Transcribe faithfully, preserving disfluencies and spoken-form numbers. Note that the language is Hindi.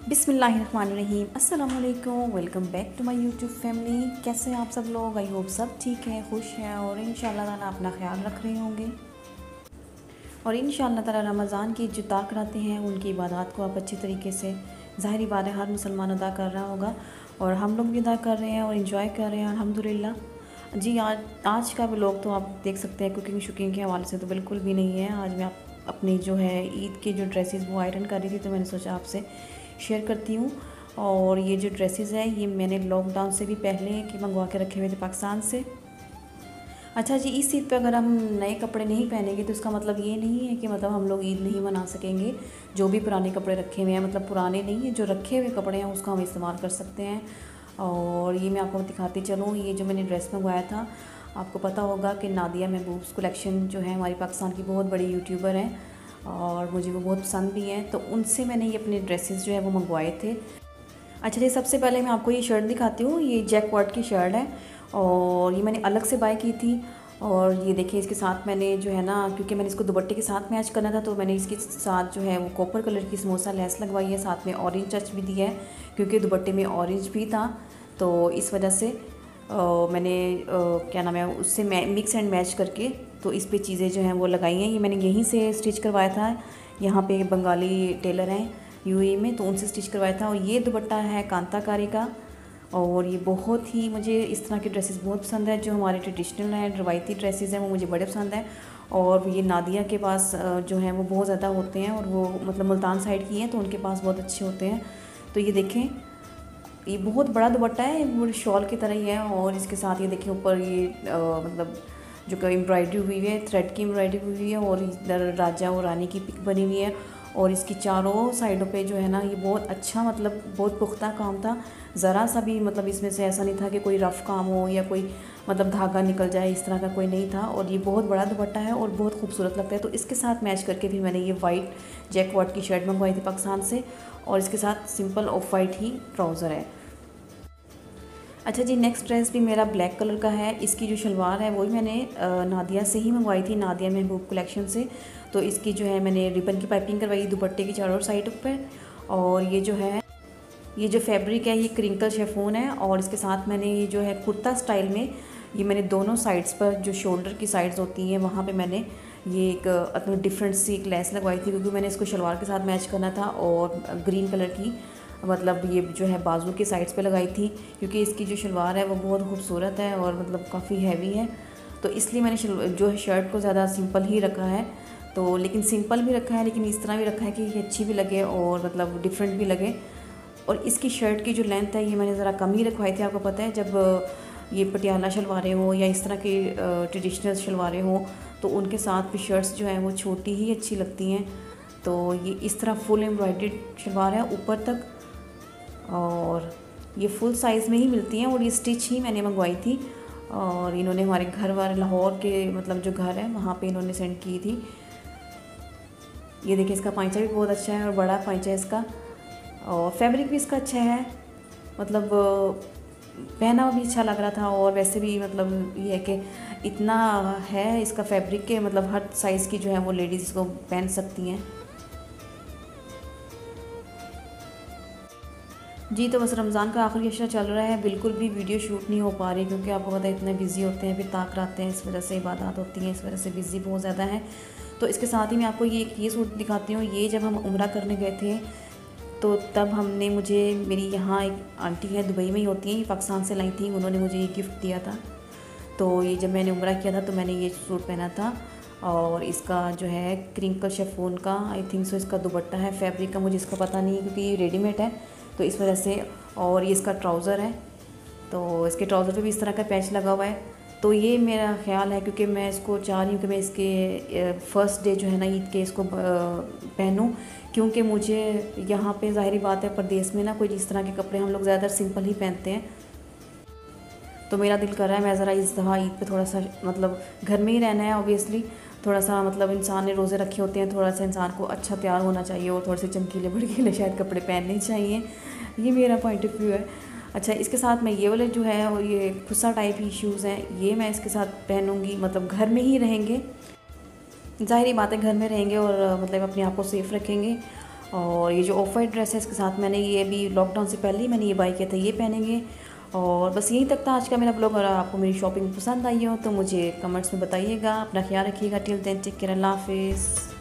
बिस्मिल्लाहिर्रहमानिर्रहीम, अस्सलाम वालेकुम। Welcome back to my YouTube family. कैसे हैं आप सब लोग? आई होप सब ठीक हैं, खुश हैं और इंशाल्लाह ताला अपना ख्याल रख रहे होंगे। और इंशाल्लाह ताला रमज़ान की जो अता कराते हैं उनकी इबादत को आप अच्छी तरीके से, ज़ाहिर बात है हर मुसलमान अदा कर रहा होगा और हम लोग भी अदा कर रहे हैं और इन्जॉय कर रहे हैं अल्हम्दुलिल्लाह। जी आज आज का व्लॉग तो आप देख सकते हैं कुकिंग शुकिंग के हवाले से तो बिल्कुल भी नहीं है। आज मैं आप अपनी जो है ईद की जो ड्रेसेस वो आयरन कर रही थी, तो मैंने सोचा आपसे शेयर करती हूँ। और ये जो ड्रेसेस हैं ये मैंने लॉकडाउन से भी पहले कि मंगवा के रखे हुए थे पाकिस्तान से। अच्छा जी, इस ईद पे अगर हम नए कपड़े नहीं पहनेंगे तो इसका मतलब ये नहीं है कि मतलब हम लोग ईद नहीं मना सकेंगे। जो भी पुराने कपड़े रखे हुए हैं, मतलब पुराने नहीं है, जो रखे हुए कपड़े हैं उसका हम इस्तेमाल कर सकते हैं। और ये मैं आपको दिखाती चलूँ, ये जो मैंने ड्रेस मंगवाया था, आपको पता होगा कि नादिया महबूब्स कलेक्शन जो है हमारी पाकिस्तान की बहुत बड़ी यूट्यूबर हैं और मुझे वो बहुत पसंद भी हैं, तो उनसे मैंने ये अपने ड्रेसेस जो है वो मंगवाए थे। अच्छा जी, सबसे पहले मैं आपको ये शर्ट दिखाती हूँ। ये जैकवार्ड की शर्ट है और ये मैंने अलग से बाय की थी। और ये देखिए इसके साथ मैंने जो है ना, क्योंकि मैंने इसको दुपट्टे के साथ मैच करना था, तो मैंने इसके साथ जो है वो कॉपर कलर की समोसा लेस लगवाई है, साथ में ऑरेंज टच भी दिया है क्योंकि दुपट्टे में ऑरेंज भी था। तो इस वजह से आ, मैंने आ, क्या नाम है उससे मिक्स एंड मैच करके तो इस पे चीज़ें जो हैं वो लगाई हैं। ये मैंने यहीं से स्टिच करवाया था, यहाँ पे बंगाली टेलर हैं यूएई में, तो उनसे स्टिच करवाया था। और ये दुपट्टा है कांताकारी का और ये बहुत ही, मुझे इस तरह के ड्रेसेस बहुत पसंद है जो हमारे ट्रेडिशनल हैं, रवायती ड्रेसेस हैं, वो मुझे बड़े पसंद हैं। और ये नादिया के पास जो हैं वो बहुत ज़्यादा होते हैं और वो मतलब मुल्तान साइड की हैं तो उनके पास बहुत अच्छे होते हैं। तो ये देखें, ये बहुत बड़ा दुपट्टा है, वो शॉल की तरह ही है। और इसके साथ ये देखिए ऊपर ये आ, मतलब जो एम्ब्रॉयडरी हुई है, थ्रेड की एम्ब्रॉयडरी हुई है और इधर राजा और रानी की पिक बनी हुई है। और इसकी चारों साइडों पे जो है ना ये बहुत अच्छा, मतलब बहुत पुख्ता काम था। ज़रा सा भी मतलब इसमें से ऐसा नहीं था कि कोई रफ़ काम हो या कोई मतलब धागा निकल जाए, इस तरह का कोई नहीं था। और ये बहुत बड़ा दुपट्टा है और बहुत खूबसूरत लगता है। तो इसके साथ मैच करके फिर मैंने ये वाइट जैकवार्ड की शर्ट मंगवाई थी पाकिस्तान से और इसके साथ सिंपल ऑफ वाइट ही ट्राउज़र है। अच्छा जी, नेक्स्ट ड्रेस भी मेरा ब्लैक कलर का है। इसकी जो शलवार है वो भी मैंने नादिया से ही मंगवाई थी, नादिया महबूब कलेक्शन से। तो इसकी जो है मैंने रिबन की पाइपिंग करवाई दुपट्टे की चारों साइड पर। और ये जो है ये जो फैब्रिक है ये क्रिंकल शेफोन है। और इसके साथ मैंने ये जो है कुर्ता स्टाइल में ये मैंने दोनों साइड्स पर, जो शोल्डर की साइड्स होती हैं वहाँ पे मैंने ये एक अपनी डिफरेंट सी एक लेस लगवाई थी क्योंकि मैंने इसको शलवार के साथ मैच करना था। और ग्रीन कलर की मतलब ये जो है बाजू के साइड्स पे लगाई थी क्योंकि इसकी जो शलवार है वो बहुत खूबसूरत है और मतलब काफ़ी हैवी है। तो इसलिए मैंने जो है शर्ट को ज़्यादा सिंपल ही रखा है। तो लेकिन सिंपल भी रखा है लेकिन इस तरह भी रखा है कि ये अच्छी भी लगे और मतलब डिफरेंट भी लगे। और इसकी शर्ट की जो लेंथ है ये मैंने ज़रा कम ही रखवाई थी। आपको पता है जब ये पटियाला शलवारें हों या इस तरह की ट्रेडिशनल शलवारें हों तो उनके साथ भी शर्ट्स जो हैं वो छोटी ही अच्छी लगती हैं। तो ये इस तरह फुल एम्ब्रॉयडर्ड शलवार है ऊपर तक और ये फुल साइज़ में ही मिलती हैं और ये स्टिच ही मैंने मंगवाई थी। और इन्होंने हमारे घर वाले लाहौर के मतलब जो घर है वहाँ पे इन्होंने सेंड की थी। ये देखिए इसका पांचा भी बहुत अच्छा है और बड़ा पांचा है इसका और फैब्रिक भी इसका अच्छा है, मतलब पहना भी अच्छा लग रहा था। और वैसे भी मतलब ये है कि इतना है इसका फैब्रिक के मतलब हर साइज़ की जो है वो लेडीज़ इसको पहन सकती हैं। जी तो बस रमज़ान का आखिरी अशरा चल रहा है, बिल्कुल भी वीडियो शूट नहीं हो पा रही क्योंकि आपको पता है इतने बिज़ी होते हैं, फिर ताक रहते हैं, इस वजह से इबादत होती हैं, इस वजह से बिज़ी बहुत ज़्यादा है। तो इसके साथ ही मैं आपको ये ये सूट दिखाती हूँ। ये जब हम उम्रा करने गए थे तो तब हमने, मुझे मेरी यहाँ एक आंटी है दुबई में ही होती हैं, पाकिस्तान से लाई थी, उन्होंने मुझे ये गिफ्ट दिया था। तो ये जब मैंने उम्रा किया था तो मैंने ये सूट पहना था। और इसका जो है क्रिंकल शेफोन का आई थिंक सो इसका दुपट्टा है, फैब्रिक का मुझे इसका पता नहीं क्योंकि ये रेडीमेड है तो इस वजह से। और ये इसका ट्राउज़र है, तो इसके ट्राउज़र पे भी इस तरह का पैच लगा हुआ है। तो ये मेरा ख्याल है क्योंकि मैं इसको चाह रही हूँ कि मैं इसके फ़र्स्ट डे जो है ना ईद के इसको पहनूँ क्योंकि मुझे यहाँ पे ज़ाहिरी बात है परदेश में ना कोई इस तरह के कपड़े हम लोग ज़्यादातर सिंपल ही पहनते हैं। तो मेरा दिल कर रहा है मैं ज़रा इस दफ़ा ईद पे थोड़ा सा मतलब घर में ही रहना है ऑब्वियसली, थोड़ा सा मतलब इंसान ने रोज़े रखे होते हैं, थोड़ा सा इंसान को अच्छा तैयार होना चाहिए और थोड़े से चमकीले भड़कीले शायद कपड़े पहनने चाहिए, ये मेरा पॉइंट ऑफ व्यू है। अच्छा, इसके साथ मैं ये वाले जो है और ये खुस्सा टाइप ही शूज़ हैं ये मैं इसके साथ पहनूँगी, मतलब घर में ही रहेंगे, ज़ाहिर बात है घर में रहेंगे और मतलब अपने आप को सेफ़ रखेंगे। और ये जो ऑफ वाइट ड्रेस है इसके साथ मैंने ये भी लॉकडाउन से पहले ही मैंने ये बाई किया था, ये पहनेंगे। और बस यहीं तक था आज का मेरा ब्लॉग। अगर आपको मेरी शॉपिंग पसंद आई हो तो मुझे कमेंट्स में बताइएगा। अपना ख्याल रखिएगा। टिल देन टेक केयर, अल्लाह हाफिज़।